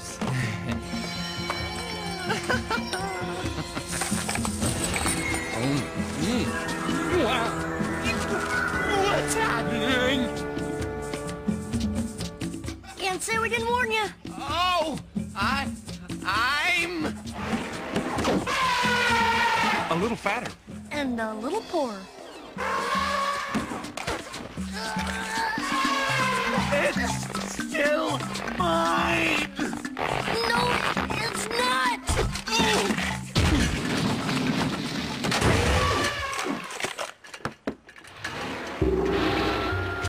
Oops. What's happening? Can't say we didn't warn you. Oh, I'm A little fatter. And a little poorer. It's still mine.